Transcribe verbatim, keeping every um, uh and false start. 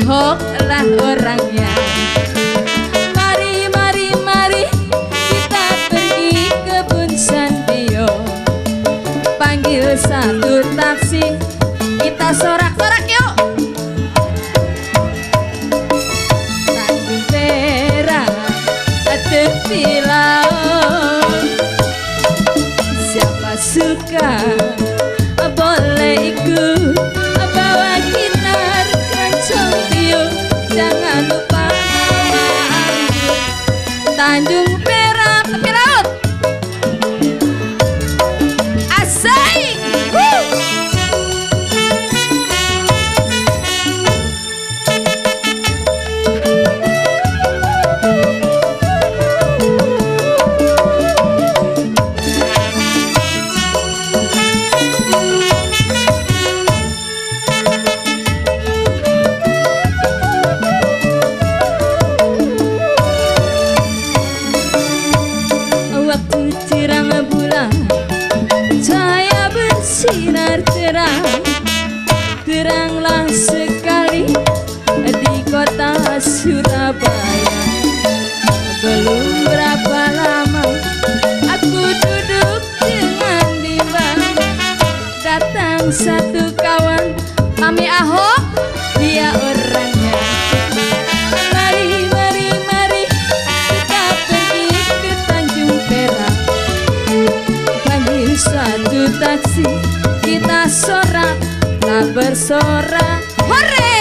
Ahok lah orangnya. Mari, mari, mari kita pergi ke Kebun Sandio. Panggil satu taksi, kita sorak-sorak yuk. Tanjung Perak, tepi laut. Siapa suka boleh ikut bawa gitar kencang tiup. Jangan lupa bawa anggur. Tanjung Perak tepi laut. Asik. Woo. Waktu terang bulan, cahaya bersinar terang, teranglah sekali di kota Surabaya. Belum berapa lama aku duduk dengan bimbang, datang satu kawan, Mami Ahok, dia orangnya. Mari, mari, mari kita pergi ke Tanjung Perak. Panggil satu taksi, kita sorak, tak bersorak. Hore!